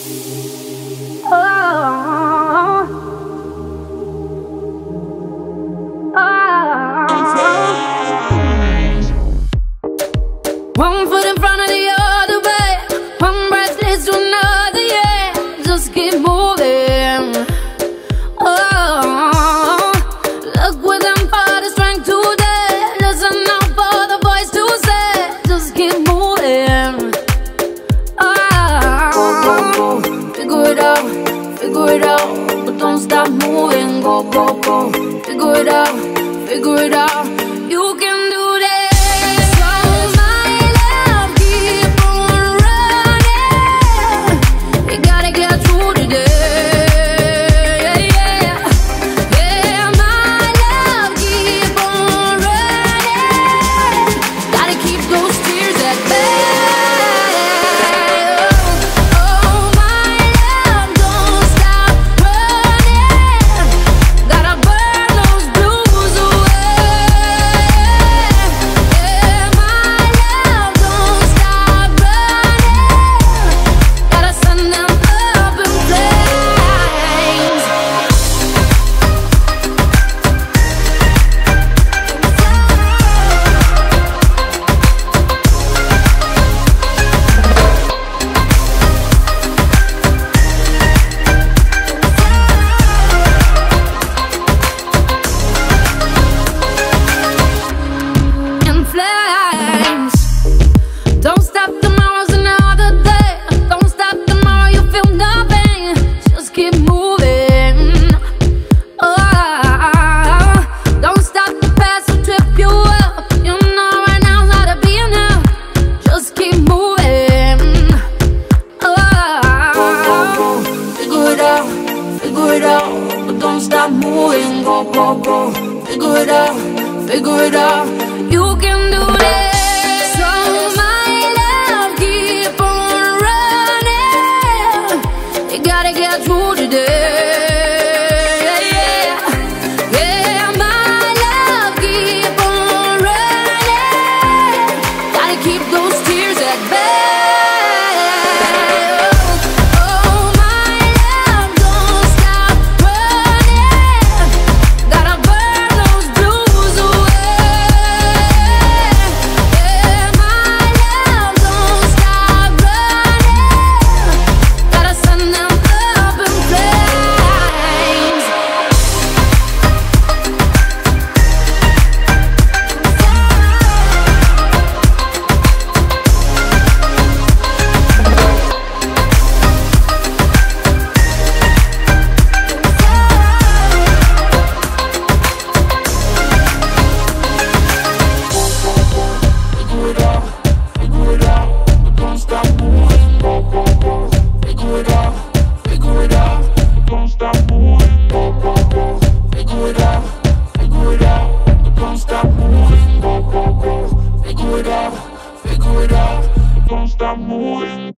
One foot in front of the other, babe. One breath leads to another, yeah. Just keep moving. Oh, look within for the strength today. Listen out for the voice to say, just keep moving. Oh, figure it out, but don't stop moving. Go, go, go, figure it out. You can do that. Don't stop, tomorrow's another day. Don't stop, tomorrow you feel nothing. Just keep moving. Oh, don't stop, the past will trip you up. You know right now's how to be enough. Just keep moving. Oh, figure it out, but don't stop moving. Go, go, go, figure it out. You can do this. Gotta get through today. Yeah, my love, keep on running. Gotta keep those tears at bay. Oh, my love, don't stop running. Gotta burn those blues away. Yeah, my love, don't stop running. Gotta send them figure it out, don't stop moving.